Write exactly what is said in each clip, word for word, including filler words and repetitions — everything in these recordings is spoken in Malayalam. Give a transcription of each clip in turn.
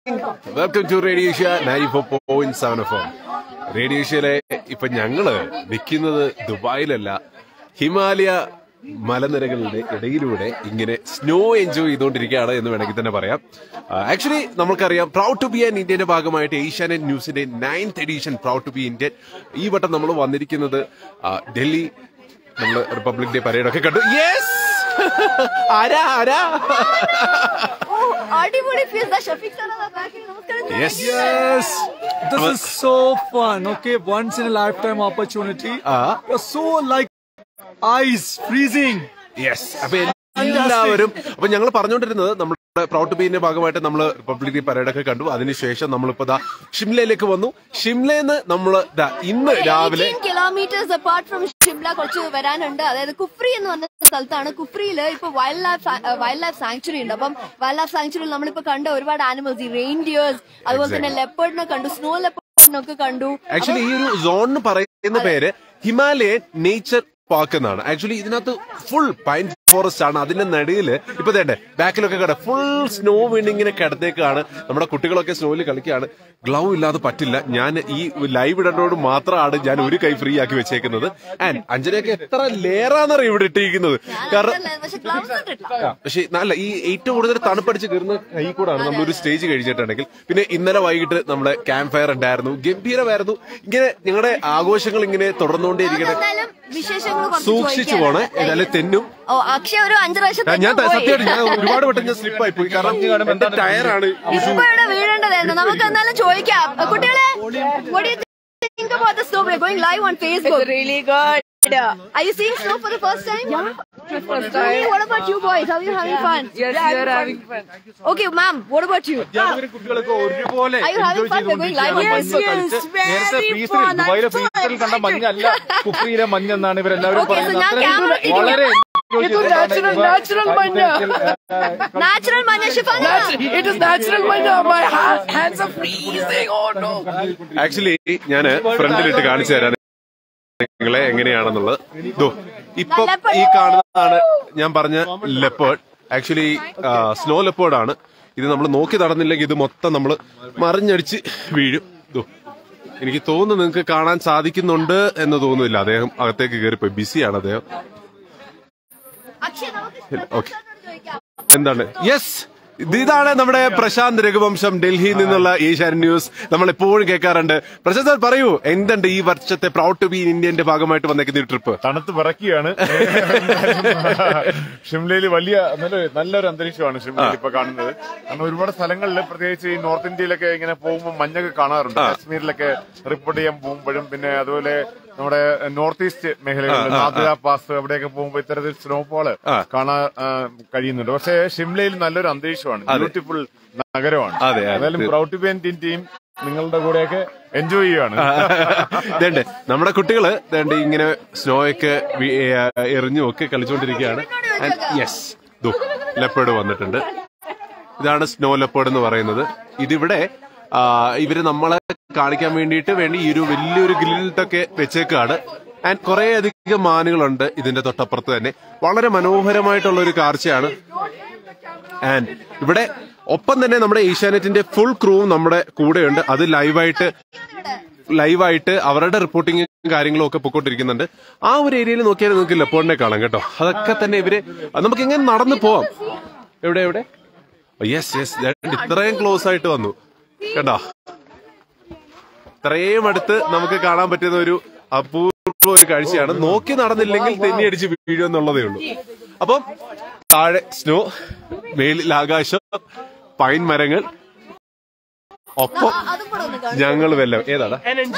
Welcome to Radio Asia ninety four point seven F M. Radio ഏഷ്യയിലെ ഇപ്പൊ ഞങ്ങള് നിൽക്കുന്നത് ദുബായിലല്ല, ഹിമാലയ മലനിരകളുടെ ഇടയിലൂടെ ഇങ്ങനെ സ്നോ എൻജോയ് ചെയ്തുകൊണ്ടിരിക്കുകയാണ് എന്ന് വേണമെങ്കിൽ തന്നെ പറയാം. ആക്ച്വലി നമുക്കറിയാം, പ്രൗഡ് ടു ബി ആൻ ഇന്ത്യന്റെ ഭാഗമായിട്ട് ഏഷ്യാനെറ്റ് ന്യൂസിന്റെ ninth edition proud to be Indian. ഈ വട്ടം നമ്മൾ വന്നിരിക്കുന്നത് ഡൽഹി, നമ്മള് റിപ്പബ്ലിക് ഡേ പരേഡൊക്കെ കണ്ടു. യെസ്, ആരാ ആരാ Yes, yes. This is so fun. Okay, once in a lifetime opportunity. Uh, You're so like ice freezing. Yes. അപ്പൊ എല്ലാവരും അപ്പൊ ഞങ്ങൾ പറഞ്ഞുകൊണ്ടിരുന്നത് നമ്മുടെ പ്രൗഡ് ടു ബീന്റെ ഭാഗമായിട്ട് നമ്മൾ റിപ്പബ്ലിക് ഡേ പരേഡൊക്കെ കണ്ടു. അതിനുശേഷം നമ്മളിപ്പോ ദാ ഷിംലയിലേക്ക് വന്നു. ഷിംലന്ന് നമ്മൾ ഇന്ന് രാവിലെ കിലോമീറ്റേഴ്സ് അപ്പാർട്ട് ഫ്രം ഷിംല കുറച്ച് വരാനുണ്ട്. അതായത് കുഫ്രി എന്ന് പറഞ്ഞ സ്ഥലത്താണ്. കുഫ്രിയില് ഇപ്പൊ wildlife wildlife sanctuary ഉണ്ട്. അപ്പം വൈൽഡ് ലൈഫ് സാങ്ച്വറിയിൽ നമ്മളിപ്പോ കണ്ട ഒരുപാട് ആനിമൽസ്, ഈ റെയിൻഡിയേഴ്സ്, അതുപോലെ തന്നെ ലെപ്പേർഡിനെ കണ്ടു, സ്നോ ലെപ്പേർഡിനൊക്കെ കണ്ടു. ആക്ച്വലി ഈ ഒരു സോണിന് പറയുന്ന പേര് ഹിമാലയൻ നേച്ചർ പാർക്ക് എന്നാണ്. ആക്ച്വലി ഇതിനകത്ത് ഫുൾ പൈൻ ഫോറസ്റ്റ് ആണ്. അതിന്റെ നടുവില് ഇപ്പൊ തേണ്ടേ ബാക്കിലൊക്കെ കട ഫുൾ സ്നോ വീണിങ്ങനെ കിടത്തേക്കാണ്. നമ്മുടെ കുട്ടികളൊക്കെ സ്നോയിൽ കളിക്കുകയാണ്. ഗ്ലൗ ഇല്ലാതെ പറ്റില്ല. ഞാൻ ഈ ലൈവ് ഇടനോട് മാത്രമാണ് ഞാൻ ഒരു കൈ ഫ്രീ ആക്കി വെച്ചേക്കുന്നത്. ആൻഡ് അഞ്ജനയൊക്കെ എത്ര ലെയറാന്നറിയ ഇവിടെ ഇട്ടിരിക്കുന്നത്. കാരണം പക്ഷെ നല്ല ഈ ഏറ്റവും കൂടുതൽ തണുപ്പടിച്ച് കയറുന്ന കൈ കൂടാണ് നമ്മളൊരു സ്റ്റേജ് കഴിച്ചിട്ടുണ്ടെങ്കിൽ. പിന്നെ ഇന്നലെ വൈകിട്ട് നമ്മുടെ ക്യാമ്പ് ഫയർ ഉണ്ടായിരുന്നു, ഗംഭീരമായിരുന്നു. ഇങ്ങനെ ഞങ്ങളുടെ ആഘോഷങ്ങൾ ഇങ്ങനെ തുടർന്നുകൊണ്ടേയിരിക്കണേ, സൂക്ഷിച്ചു പോണേ, ഏതായാലും തെന്നും. ഒരു അഞ്ചു പ്രാവശ്യം ഞാൻ സത്യമായിട്ട് ഞാൻ ഒരുപാട് വട്ടം ഞാൻ സ്ലിപ്പായി പോയി. കാരണം എന്റെ ടയറാണ് വീഴേണ്ടതായിരുന്നു. നമുക്ക് എന്തായാലും ചോദിക്കാം. കുട്ടികളെ, what do you think about the snow? We're going live on Facebook. It's really good. Are you seeing snow for the first time? Yeah, for the first time. Really? What about you boys? Are you having fun? Yes, we are having fun. Okay, ma'am, what about you? കുട്ടികളൊക്കെ ഒരുപോലെ Are you having fun? We're going live on Yes, Facebook. yes, very fun. ദുബായിലെ ഫ്രീസറിൽ കണ്ട മഞ്ഞല്ല, കുഫ്രിയിലെ മഞ്ഞെന്നാണ് ഇവരെല്ലാവരും Okay, so ഞാൻ camera പറയുന്നത്. വളരെ It is natural, natural manja. Natural manja, Shifana. It is natural manja. My ha- hands are freezing. Oh no. Actually ഞാന് ഫ്രണ്ടിലിട്ട് കാണിച്ചു തരാൻ നിങ്ങളെ എങ്ങനെയാണെന്നുള്ളത്. ഇപ്പൊ ഈ കാണുന്നതാണ് ഞാൻ പറഞ്ഞ ലെപ്പേർഡ്. ആക്ച്വലി സ്നോ ലെപ്പേർഡ് ആണ് ഇത്. നമ്മൾ നോക്കി നടന്നില്ലെങ്കിൽ ഇത് മൊത്തം നമ്മൾ മറിഞ്ഞടിച്ച് വീഴും. എനിക്ക് തോന്നുന്നു നിങ്ങൾക്ക് കാണാൻ സാധിക്കുന്നുണ്ട് എന്ന് തോന്നുന്നില്ല. അദ്ദേഹം അകത്തേക്ക് കയറിപ്പോയി, ബിസിയാണ് അദ്ദേഹം. ഓക്കെ, എന്താണ്? യെസ്, ഇതാണ് നമ്മുടെ പ്രശാന്ത് രഘുവംശം, ഡൽഹിയിൽ നിന്നുള്ള ഏഷ്യാനെറ്റ് ന്യൂസ്. നമ്മൾ എപ്പോഴും കേൾക്കാറുണ്ട്. പ്രശാന്ത് സാർ പറയൂ, എന്തുണ്ട് ഈ വർഷത്തെ പ്രൗഡ് ടു ബി ഇന്ത്യന്റെ ഭാഗമായിട്ട് വന്നേക്കുന്ന ട്രിപ്പ്? തണുത്ത് പറക്കുകയാണ്. ഷിംലയിൽ വലിയ നല്ലൊരു അന്തരീക്ഷമാണ് ഷിംലയിൽ ഇപ്പൊ കാണുന്നത്. കാരണം ഒരുപാട് സ്ഥലങ്ങളിൽ, പ്രത്യേകിച്ച് ഈ നോർത്ത് ഇന്ത്യയിലൊക്കെ ഇങ്ങനെ പോകുമ്പോൾ മഞ്ഞൊക്കെ കാണാറുണ്ട്. കാശ്മീരിലൊക്കെ റിപ്പോർട്ട് ചെയ്യാൻ പോകുമ്പോഴും, പിന്നെ അതുപോലെ നമ്മുടെ നോർത്ത് ഈസ്റ്റ് മേഖലകളിൽ നാദിയ പാസ് അവിടെയൊക്കെ പോകുമ്പോൾ ഇത്തരത്തിൽ സ്നോഫോള് കാണാൻ കഴിയുന്നുണ്ട്. പക്ഷേ ഷിംലയിൽ നല്ലൊരു അന്തരീക്ഷമാണ്, ബ്യൂട്ടിഫുൾ നഗരമാണ്. ഏതായാലും proud to be Indian team നിങ്ങളുടെ കൂടെയൊക്കെ എൻജോയ് ചെയ്യുകയാണ്. ഇതേണ്ടേ നമ്മുടെ കുട്ടികള് ഇതേണ്ട ഇങ്ങനെ സ്നോയൊക്കെ എറിഞ്ഞും ഒക്കെ കളിച്ചുകൊണ്ടിരിക്കുകയാണ്. യെസ്, ലെപ്പേർഡ് വന്നിട്ടുണ്ട്. ഇതാണ് സ്നോ ലെപ്പേർഡ് എന്ന് പറയുന്നത്. ഇതിവിടെ ഇവര് നമ്മളെ കാണിക്കാൻ വേണ്ടിയിട്ട് വേണ്ടി ഈ ഒരു വലിയൊരു ഗ്രില്ലിട്ടൊക്കെ വെച്ചേക്കാണ്. ആൻഡ് കുറെ അധികം മാനുകളുണ്ട് ഇതിന്റെ തൊട്ടപ്പുറത്ത് തന്നെ. വളരെ മനോഹരമായിട്ടുള്ള ഒരു കാഴ്ചയാണ്. ആൻഡ് ഇവിടെ ഒപ്പം തന്നെ നമ്മുടെ ഏഷ്യാനെറ്റിന്റെ ഫുൾ ക്രൂവും നമ്മുടെ കൂടെയുണ്ട്. അത് ലൈവായിട്ട് ലൈവായിട്ട് അവരുടെ റിപ്പോർട്ടിങ്ങും കാര്യങ്ങളും ഒക്കെ പൊക്കോണ്ടിരിക്കുന്നുണ്ട്. ആ ഒരു ഏരിയയിൽ നോക്കിയാൽ നിങ്ങൾക്ക് ലെപ്പേർഡിനെ കാണാം കേട്ടോ. അതൊക്കെ തന്നെ ഇവര് നമുക്ക് എങ്ങനെ നടന്നു പോവാം. എവിടെ എവിടെ യെസ് യെസ് ഇത്രയും ക്ലോസ് ആയിട്ട് വന്നു കേട്ടോ. ഇത്രയും അടുത്ത് നമുക്ക് കാണാൻ പറ്റുന്ന ഒരു അപൂർവ ഒരു കാഴ്ചയാണ്. നോക്കി നടന്നില്ലെങ്കിൽ തെന്നിയടിച്ച് വീഴുമെന്നുള്ളതേ ഉള്ളൂ. അപ്പം താഴെ സ്നോ, മേലിൽ ആകാശം, പൈൻ മരങ്ങൾ, ഒപ്പം ഞങ്ങൾ വെല്ലം. ഏതാണ്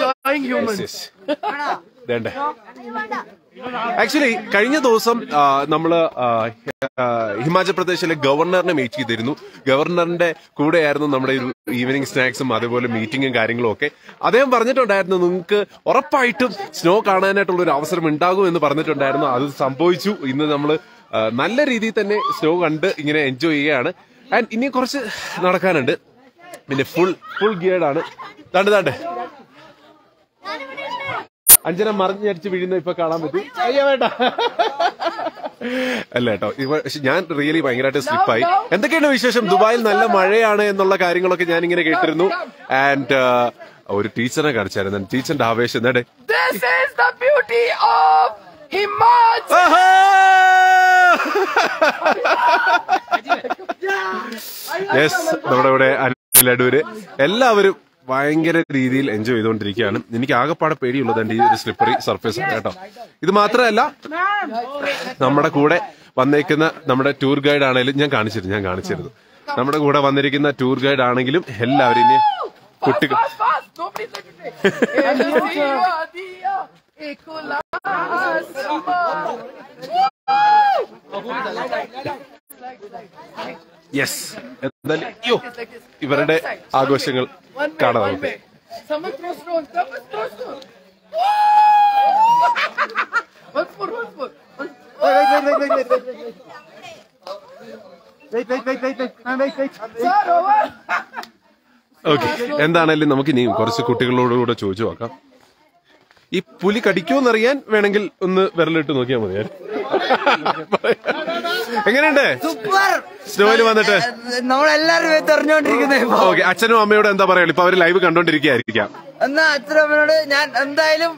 വേണ്ടേ? ആക്ച്വലി കഴിഞ്ഞ ദിവസം നമ്മള് ഹിമാചൽ പ്രദേശിലെ ഗവർണറിനെ മീറ്റ് ചെയ്തിരുന്നു. ഗവർണറിന്റെ കൂടെയായിരുന്നു നമ്മുടെ ഒരു ഈവനിങ് സ്നാക്സും അതേപോലെ മീറ്റിംഗും കാര്യങ്ങളും ഒക്കെ. അദ്ദേഹം പറഞ്ഞിട്ടുണ്ടായിരുന്നു നിങ്ങൾക്ക് ഉറപ്പായിട്ടും സ്നോ കാണാനായിട്ടുള്ള ഒരു അവസരം ഉണ്ടാകും എന്ന് പറഞ്ഞിട്ടുണ്ടായിരുന്നു. അത് സംഭവിച്ചു. ഇന്ന് നമ്മൾ നല്ല രീതിയിൽ തന്നെ സ്നോ കണ്ട് ഇങ്ങനെ എൻജോയ് ചെയ്യുകയാണ്. ആൻഡ് ഇനി കുറച്ച് നടക്കാനുണ്ട്. പിന്നെ ഫുൾ ഫുൾ ഗിയർഡാണ്. താണ്ട് താണ്ട് അഞ്ജന മറിഞ്ഞടിച്ച് വീഴുന്ന ഇപ്പൊ കാണാൻ പറ്റും. അയ്യോ വേണ്ട, അല്ല കേട്ടോ, ഞാൻ റിയലി ഭയങ്കരമായിട്ട് സ്ലിപ്പായി. എന്തൊക്കെയാണ് വിശേഷം? ദുബായിൽ നല്ല മഴയാണ് എന്നുള്ള കാര്യങ്ങളൊക്കെ ഞാൻ ഇങ്ങനെ കേട്ടിരുന്നു. ആൻഡ് ഒരു ടീച്ചറിനെ കാണിച്ചായിരുന്നു. ടീച്ചറിന്റെ ആവേശം എന്താ? This is the beauty of Himalayas. Yes, നമ്മുടെ ഇവിടെ അനിലടൂര് എല്ലാവരും ഭയങ്കര രീതിയിൽ എൻജോയ് ചെയ്തുകൊണ്ടിരിക്കുകയാണ്. എനിക്ക് ആകെപ്പാടെ പേടിയുള്ളത് എന്റെ ഈ ഒരു സ്ലിപ്പറി സർഫേസ് കേട്ടോ. ഇത് മാത്രമല്ല, നമ്മുടെ കൂടെ വന്നേക്കുന്ന നമ്മുടെ ടൂർ ഗൈഡ് ആണെങ്കിലും ഞാൻ കാണിച്ചിരുന്നു ഞാൻ കാണിച്ചിരുന്നു നമ്മുടെ കൂടെ വന്നിരിക്കുന്ന ടൂർ ഗൈഡ് ആണെങ്കിലും എല്ലാവരും ഇനി കുട്ടികൾ യെസ്, എന്തായാലും അയ്യോ ഇവരുടെ ആഘോഷങ്ങൾ കാണാം നമുക്ക്. ഓക്കെ, എന്താണേലും നമുക്ക് ഇനിയും കുറച്ച് കുട്ടികളോടുകൂടെ ചോദിച്ചു നോക്കാം. ഈ പുലി കടിക്കുമെന്നറിയാൻ വേണമെങ്കിൽ ഒന്ന് വിരലിട്ട് നോക്കിയാൽ മതി. എങ്ങനെയുണ്ട് സ്നോയിൽ വന്നിട്ട്? നമ്മളെല്ലാരും തെറിഞ്ഞോണ്ടിരിക്കുന്നത്. ഓക്കെ, അച്ഛനും അമ്മയോട് എന്താ പറയാ? ഇപ്പൊ അവര് ലൈവ് കണ്ടോണ്ടിരിക്കുകയായിരിക്കാം. എന്നാ അച്ഛനും അമ്മയോട് ഞാൻ എന്തായാലും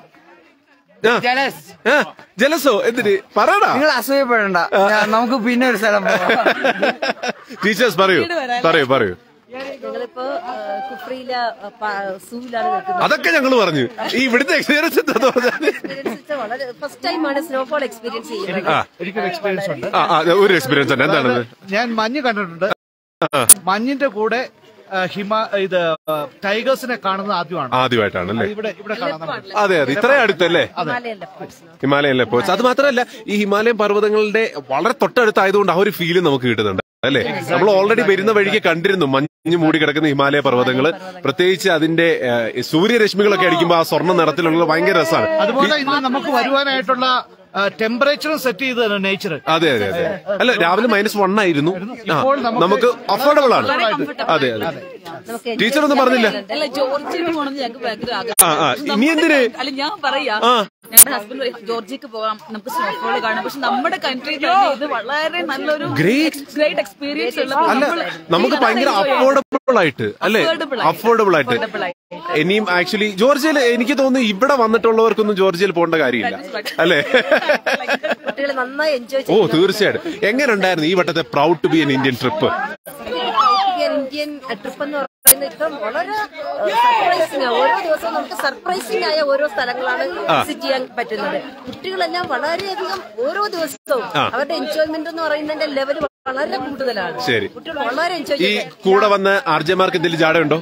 ജലസോ എന്തിന് പറയടാ? നിങ്ങൾ അസൂയപ്പെടണ്ട, നമുക്ക് പിന്നെ ഒരു സ്ഥലം ടീച്ചേഴ്സ് പറയൂ പറയൂ പറയൂ. ഞങ്ങളിപ്പോ കുഫ്രിയിലെ സൂവിലാണ് നിൽക്കുന്നത്. അതൊക്കെ ഞങ്ങൾ പറഞ്ഞു. ഈ ഇവിടുത്തെ എക്സ്പീരിയൻസ് എന്താന്ന് പറഞ്ഞാൽ വളരെ ഫസ്റ്റ് ടൈമാണ് സ്നോഫോൾ എക്സ്പീരിയൻസ് ചെയ്യുന്നത്. എനിക്കൊരു എക്സ്പീരിയൻസ് ഉണ്ട്. ഒരു എക്സ്പീരിയൻസ് ഉണ്ട്. എന്താണത്? ഞാൻ മഞ്ഞ് കണ്ടിട്ടുണ്ട്. മഞ്ഞിന്റെ കൂടെ ഹിമ ഇത് ടൈഗേഴ്സിനെ കാണുന്നത് ആദ്യമാണ് ആദ്യമായിട്ടാണല്ലേ ഇവിടെ ഇവിടെ കാണാൻ. അതെ അതെ, ഇത്രയും അടുത്തല്ലേ ഹിമാലയൻ ലെപ്പോർഡ്സ്. അത് മാത്രമല്ല, ഈ ഹിമാലയൻ പർവ്വതങ്ങളുടെ വളരെ തൊട്ടടുത്തായതുകൊണ്ട് ആ ഒരു ഫീല് നമുക്ക് കിട്ടുന്നുണ്ട് അല്ലെ. നമ്മൾ ഓൾറെഡി വരുന്ന വഴിക്ക് കണ്ടിരുന്നു മഞ്ഞ് മൂടി കിടക്കുന്ന ഹിമാലയ പർവ്വതങ്ങള്. പ്രത്യേകിച്ച് അതിന്റെ സൂര്യരശ്മികളൊക്കെ അടിക്കുമ്പോൾ ആ സ്വർണ്ണ നിറത്തിലുള്ള ഭയങ്കര രസമാണ്. അതുപോലെ ഇന്ന് നമുക്ക് വരുവാനായിട്ടുള്ള ടെമ്പറേച്ചറും സെറ്റ് ചെയ്ത് നേച്ചർ. അതെ അതെ അതെ. അല്ല, രാവിലെ മൈനസ് വൺ ആയിരുന്നു. നമുക്ക് അഫോർഡബിൾ ആണ്. അതെ അതെ. ടീച്ചർ ഒന്നും പറഞ്ഞില്ല. ആ ആ ഇനി എന്തിന്? അല്ല, ഞാൻ പറയാ ഞങ്ങളുടെ ഹസ്ബൻഡ് ജോർജിയക്ക് പോകാം, നമുക്ക് സ്നോഫോൾ കാണാം. പക്ഷെ നമ്മുടെ കൺട്രിയിൽ ഇത് വളരെ നല്ലൊരു ഗ്രേറ്റ് ഗ്രേറ്റ് എക്സ്പീരിയൻസ് ഉള്ള. അല്ല, നമുക്ക് ഭയങ്കര അഫോർഡബിൾ ആയിട്ട് അല്ലെ, അഫോർഡബിൾ ആയിട്ട്. ഇനിയും ആക്ച്വലി ജോർജിയയിൽ എനിക്ക് തോന്നുന്നു ഇവിടെ വന്നിട്ടുള്ളവർക്കൊന്നും ജോർജിയയിൽ പോകേണ്ട കാര്യമില്ല അല്ലെ. കുട്ടികൾ നന്നായി എൻജോയ് ഓ തീർച്ചയായിട്ടും. എങ്ങനെ ഉണ്ടായിരുന്നു ഈ വട്ടത്തെ proud to be an Indian trip? Indian trip എന്ന് പറയുന്നത് ഇപ്പം വളരെ സർപ്രൈസിംഗ്. ഓരോ ദിവസവും നമുക്ക് സർപ്രൈസിംഗ് ആയ ഓരോ സ്ഥലങ്ങളാണ് വിസിറ്റ് ചെയ്യാൻ പറ്റുന്നത്. കുട്ടികളെല്ലാം വളരെയധികം ഓരോ ദിവസവും അവരുടെ എൻജോയ്മെന്റ് എന്ന് പറയുന്നതിന്റെ ലെവൽ വളരെ കൂടുതലാണ്. ശരി, കുട്ടികൾ വളരെ എൻജോയ് ഈ ചെയ്യും. കൂടെ വന്ന ആർജമാർക്ക് എന്തെങ്കിലും ജാടയുണ്ടോ?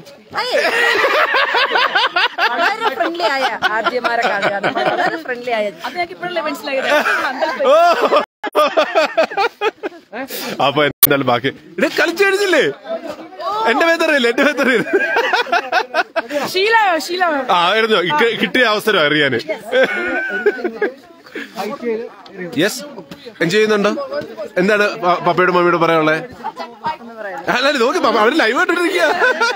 വളരെ ഫ്രണ്ട്ലി ആയ ആർജമാരെ കാണുകയാണ്. വളരെ ഫ്രണ്ട്ലി ആയത്. അത് ഞങ്ങൾക്ക് ഇപ്പോഴല്ലേ മനസ്സിലായത്. അപ്പൊ എന്തായാലും ബാക്കി ഇത് കളിച്ചു കഴിഞ്ഞില്ലേ? എന്റെ പേത്തറിയില്ല എന്റെ പേത്തറിയില്ല ആ ആയിരുന്നു കിട്ടിയ അവസരം അറിയാന്. യെസ്, എൻജോയ് ചെയ്യുന്നുണ്ടോ? എന്താണ് പപ്പയോടും മമ്മിയോടും പറയാനുള്ളത്? അല്ല നോക്കി പാപ്പ അവര് ലൈവ് ആയിട്ടിരിക്കുക.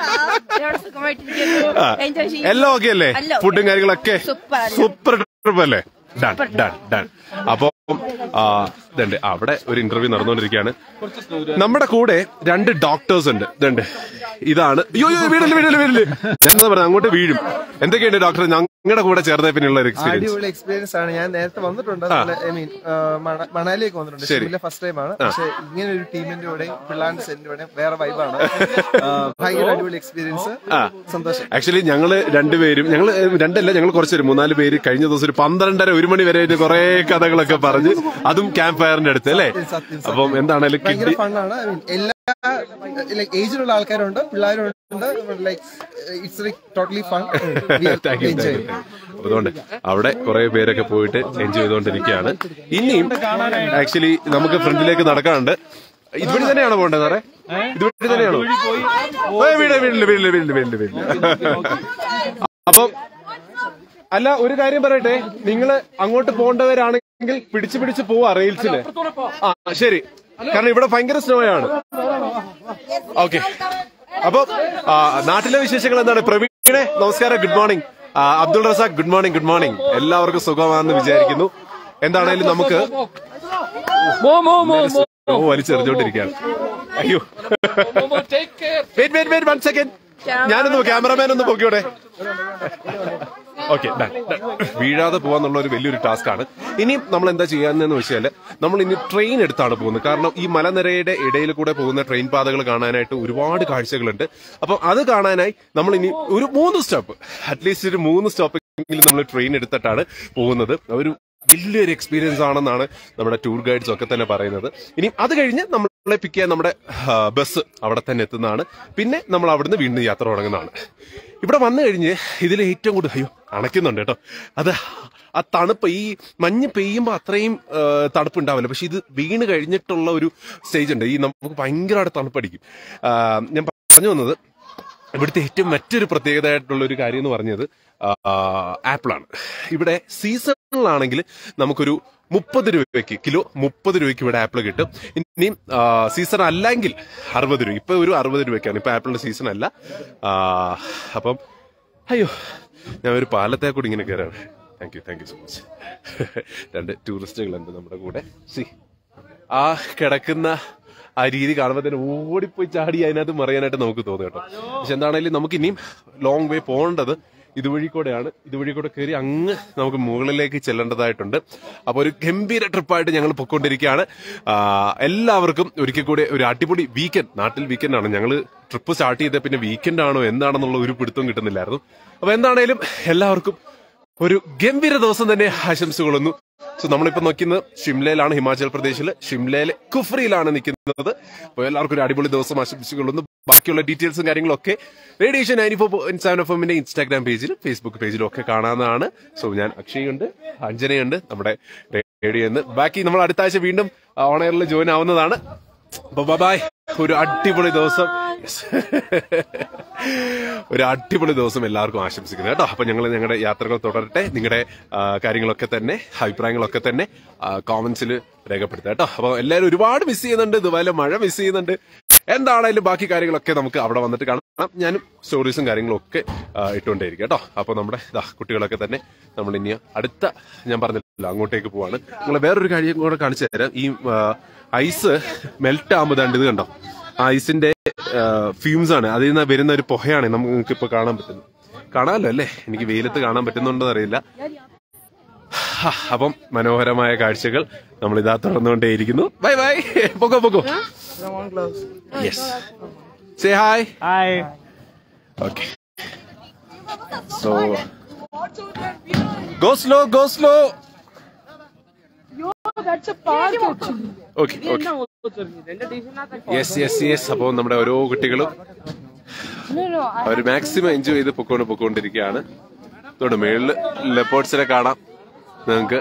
എല്ലാം ഓക്കെ അല്ലേ? ഫുഡും കാര്യങ്ങളൊക്കെ സൂപ്പർ ട്രിപ്പ് അല്ലേ? Done done done. അപ്പൊ ഇതുണ്ട് അവിടെ ഒരു ഇന്റർവ്യൂ നടന്നുകൊണ്ടിരിക്കുകയാണ്. നമ്മുടെ കൂടെ രണ്ട് ഡോക്ടേഴ്സ് ഉണ്ട്. ഇതുണ്ട്, ഇതാണ്. അയ്യോ വീടില് വീടില് വീടില് എന്താ പറയുക, അങ്ങോട്ട് വീഴും. എന്തൊക്കെയുണ്ട് ഡോക്ടർ ഞങ്ങളുടെ കൂടെ ചേർന്ന പിന്നെയുള്ള ഒരു എക്സ്പീരിയൻസ്? അടിപൊളി എക്സ്പീരിയൻസ് ആണ്. ഞാൻ നേരത്തെ വന്നിട്ടുണ്ട്, ഐ മീൻ മണാലിയൊക്കെ വന്നിട്ടുണ്ട്. ഷിംല ഫസ്റ്റ് ടൈം ആണ്. പക്ഷെ ഇങ്ങനെ ഒരു ടീമിന്റെ കൂടെ പിള്ളാന്റെ സെന്റിന്റെ കൂടെ വേറെ വൈബാണ്. ഭയങ്കര അടിപൊളി എക്സ്പീരിയൻസ്, സന്തോഷം. ആക്ച്വലി ഞങ്ങള് രണ്ടുപേരും, ഞങ്ങള് രണ്ടല്ല ഞങ്ങൾ കുറച്ചൊരു മൂന്നാല് പേര് കഴിഞ്ഞ ദിവസം ഒരു പന്ത്രണ്ടര ഒരു മണി വരെ കുറെ കഥകളൊക്കെ പറഞ്ഞ്, അതും ക്യാമ്പ് ഫയറിന്റെ അടുത്ത് അല്ലേ. അപ്പം എന്താണേലും ഭയങ്കര ഫണ്ണാണ്. ഐ മീൻ എല്ലാ ലൈക് ഏജിലുള്ള ആൾക്കാരുണ്ട്, പിള്ളേരുണ്ട്. Like it's like totally fun. അതുകൊണ്ട് അവിടെ കുറെ പേരൊക്കെ പോയിട്ട് എൻജോയ് ചെയ്തുകൊണ്ടിരിക്കുകയാണ്. ഇനിയും ആക്ച്വലി നമുക്ക് ഫ്രണ്ടിലേക്ക് നടക്കാനുണ്ട്. ഇതുവഴി തന്നെയാണോ പോകേണ്ടത് സാറേ? ഇതുവഴി തന്നെയാണോ? വീട് വീട്ടില് വീട്ടില് വീട്ടില് വീട്ടില് വീട്ടില് അപ്പം അല്ല, ഒരു കാര്യം പറയട്ടെ, നിങ്ങള് അങ്ങോട്ട് പോകേണ്ടവരാണെങ്കിൽ പിടിച്ചു പിടിച്ച് പോവാ റെയിൽസില്. ആ ശരി, കാരണം ഇവിടെ ഭയങ്കര സ്നോ ആണ്. ഓക്കെ, അപ്പൊ നാട്ടിലെ വിശേഷങ്ങൾ എന്താണ്? പ്രവീണെ നമസ്കാരം, good morning. Abdul Razak good morning. Good morning. എല്ലാവർക്കും സുഖമാണെന്ന് വിചാരിക്കുന്നു. എന്താണേലും നമുക്ക് സ്നോ വലിച്ചെറിഞ്ഞോണ്ടിരിക്കുകയാണ്. അയ്യോ, wait wait wait one second, ഞാനൊന്ന് ക്യാമറമാൻ ഒന്ന് നോക്കിയോടെ. ഓക്കെ, വീഴാതെ പോവാന്നുള്ള ഒരു വലിയൊരു ടാസ്ക് ആണ്. ഇനി നമ്മൾ എന്താ ചെയ്യാന്ന് വെച്ചാല് നമ്മൾ ഇനി ട്രെയിൻ എടുത്താണ് പോകുന്നത്. കാരണം ഈ മലനിരയുടെ ഇടയിൽ കൂടെ പോകുന്ന ട്രെയിൻ പാതകൾ കാണാനായിട്ട് ഒരുപാട് കാഴ്ചകളുണ്ട്. അപ്പൊ അത് കാണാനായി നമ്മൾ ഇനി ഒരു മൂന്ന് സ്റ്റോപ്പ്, അറ്റ്ലീസ്റ്റ് ഒരു മൂന്ന് സ്റ്റോപ്പ് എങ്കിലും നമ്മൾ ട്രെയിൻ എടുത്തിട്ടാണ് പോകുന്നത്. ഒരു വലിയൊരു എക്സ്പീരിയൻസ് ആണെന്നാണ് നമ്മുടെ ടൂർ ഗൈഡ്സ് ഒക്കെ തന്നെ പറയുന്നത്. ഇനി അത് കഴിഞ്ഞ് നമ്മളെ പിക്ക് ചെയ്യാൻ നമ്മുടെ ബസ് അവിടെ തന്നെ എത്തുന്നതാണ്. പിന്നെ നമ്മൾ അവിടുന്ന് വീണ്ടും യാത്ര തുടങ്ങുന്നതാണ്. ഇവിടെ വന്നു കഴിഞ്ഞ് ഇതിൽ ഏറ്റവും കൂടുതൽ അയ്യോ അണയ്ക്കുന്നുണ്ട് കേട്ടോ. അത് ആ തണുപ്പ്, ഈ മഞ്ഞ് പെയ്യുമ്പോൾ അത്രയും തണുപ്പ് ഉണ്ടാവില്ല. പക്ഷെ ഇത് വീണ് കഴിഞ്ഞിട്ടുള്ള ഒരു സ്റ്റേജ് ഉണ്ട്, ഈ നമുക്ക് ഭയങ്കരമായിട്ട് തണുപ്പടിക്കും. ഞാൻ പറഞ്ഞു വന്നത് ഇവിടുത്തെ ഏറ്റവും മറ്റൊരു പ്രത്യേകതയായിട്ടുള്ള ഒരു കാര്യം എന്ന് പറഞ്ഞത് ആപ്പിളാണ്. ഇവിടെ സീസണിലാണെങ്കിൽ നമുക്കൊരു മുപ്പത് രൂപയ്ക്ക് കിലോ മുപ്പത് രൂപയ്ക്ക് ഇവിടെ ആപ്പിൾ കിട്ടും. ഇനി സീസൺ അല്ലെങ്കിൽ അറുപത് രൂപ. ഇപ്പൊ ഒരു അറുപത് രൂപയ്ക്കാണ്, ഇപ്പൊ ആപ്പിളിന്റെ സീസൺ അല്ല. അപ്പം അയ്യോ, ഞാൻ ഒരു പാലത്തെ കൂടി ഇങ്ങനെ കയറാണ്. Thank you thank you so much. രണ്ട് ടൂറിസ്റ്റുകളുണ്ട് നമ്മുടെ കൂടെ. സി ആ കിടക്കുന്ന ആ രീതി കാണുമ്പോൾ തന്നെ ഓടിപ്പോയി ചാടി അതിനകത്ത് മറിയാനായിട്ട് നമുക്ക് തോന്നും കേട്ടോ. പക്ഷെ എന്താണെങ്കിലും നമുക്ക് ഇനിയും ലോങ് വേ പോകേണ്ടത് ഇതുവഴി കൂടെയാണ്. ഇതുവഴി കൂടെ കയറി അങ്ങ് നമുക്ക് മുകളിലേക്ക് ചെല്ലേണ്ടതായിട്ടുണ്ട്. അപ്പൊ ഒരു ഗംഭീര ട്രിപ്പായിട്ട് ഞങ്ങൾ പൊയ്ക്കൊണ്ടിരിക്കുകയാണ്. എല്ലാവർക്കും ഒരിക്കൽ കൂടെ ഒരു അടിപൊളി വീക്കെൻഡ്. നാട്ടിൽ വീക്കെൻഡ് ആണ്. ഞങ്ങൾ ട്രിപ്പ് സ്റ്റാർട്ട് ചെയ്ത പിന്നെ വീക്കെൻഡ് ആണോ എന്താണെന്നുള്ള ഒരു പിടുത്തവും കിട്ടുന്നില്ലായിരുന്നു. അപ്പൊ എന്താണേലും എല്ലാവർക്കും ഒരു ഗംഭീര ദിവസം തന്നെ ആശംസകളൊന്നു. സോ നമ്മളിപ്പോ നോക്കുന്നത് ഷിംലയിലാണ്, ഹിമാചൽ പ്രദേശിൽ ഷിംലയിലെ കുഫ്രിയിലാണ് നിൽക്കുന്നത്. അപ്പോൾ എല്ലാവർക്കും ഒരു അടിപൊളി ദിവസം ആശംസിക്കുന്നു. ബാക്കിയുള്ള ഡീറ്റെയിൽസും കാര്യങ്ങളൊക്കെ Radio Asia ninety four point seven F എമ്മിന്റെ ഇൻസ്റ്റാഗ്രാം പേജിലും ഫേസ്ബുക്ക് പേജിലും ഒക്കെ കാണാവുന്നതാണ്. സോ ഞാൻ അക്ഷയുണ്ട്, അഞ്ജനയുണ്ട് നമ്മുടെ റേഡിയോന്ന്. ബാക്കി നമ്മൾ അടുത്ത ആഴ്ച വീണ്ടും ഓൺ എയറിൽ ജോയിൻ ആവുന്നതാണ്. ബൈ. ഒരു അടിപൊളി ദിവസം, ഒരു അടിപൊളി ദിവസം എല്ലാവർക്കും ആശംസിക്കുന്നു കേട്ടോ. അപ്പൊ ഞങ്ങൾ ഞങ്ങളുടെ യാത്രകൾ തുടരട്ടെ. നിങ്ങളുടെ കാര്യങ്ങളൊക്കെ തന്നെ, അഭിപ്രായങ്ങളൊക്കെ തന്നെ കോമന്റ്സിൽ രേഖപ്പെടുത്തുക കേട്ടോ. അപ്പൊ എല്ലാവരും ഒരുപാട് മിസ് ചെയ്യുന്നുണ്ട്, ഇതുപോലെ മഴ മിസ് ചെയ്യുന്നുണ്ട്. എന്താണേലും ബാക്കി കാര്യങ്ങളൊക്കെ നമുക്ക് അവിടെ വന്നിട്ട് കാണാം. ഞാനും സ്റ്റോറീസും കാര്യങ്ങളും ഒക്കെ ഇട്ടുകൊണ്ടേയിരിക്കും കേട്ടോ. അപ്പൊ നമ്മുടെ കുട്ടികളൊക്കെ തന്നെ നമ്മൾ ഇനി അടുത്ത, ഞാൻ പറഞ്ഞില്ല, അങ്ങോട്ടേക്ക് പോവാണ്. നിങ്ങൾ വേറൊരു കാര്യം കൂടെ കാണിച്ചു തരാം. ഈ ഐസ് മെൽറ്റ് ആകുമ്പോൾ ഇത് കണ്ടോ, ആ ഐസിന്റെ ഫ്യൂംസ് ആണ്, അതിൽ നിന്ന് വരുന്ന ഒരു പുകയാണ് നമുക്ക് ഇപ്പൊ കാണാൻ പറ്റുന്നത്. കാണാമല്ലോ അല്ലേ? എനിക്ക് വെയിലത്ത് കാണാൻ പറ്റുന്നുണ്ടോ അറിയില്ല. അപ്പം മനോഹരമായ കാഴ്ചകൾ നമ്മൾ ഇതാ തുടർന്നുകൊണ്ടേയിരിക്കുന്നു. By bye. പൊക്കോ പൊക്കോ. Yes, say hi. Hi. Okay, so go slow go slow. Okay okay. Yes yes yes. അപ്പോൾ നമ്മുടെ ഓരോ കുട്ടികളും അവർ മാക്സിമം എൻജോയ് ചെയ്ത് പൊക്കോണ്ട് പൊക്കോണ്ടിരിക്കുകയാണ്. അതുകൊണ്ട് മേളില് ലെപ്പോർഡ്സിനെ കാണാം നിങ്ങൾക്ക്.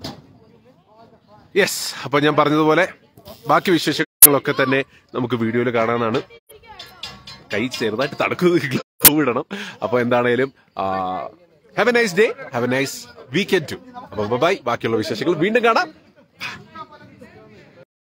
യെസ്, അപ്പൊ ഞാൻ പറഞ്ഞതുപോലെ ബാക്കി വിശേഷങ്ങളൊക്കെ തന്നെ നമുക്ക് വീഡിയോയിൽ കാണാനാണ്. കൈ ചെറുതായിട്ട് തണുക്കുന്നു, ഇടണം. അപ്പൊ എന്താണേലും have a nice day, have a nice weekend too. അപ്പൊ ബൈ. ബാക്കിയുള്ള വിശേഷങ്ങൾ വീണ്ടും കാണാം.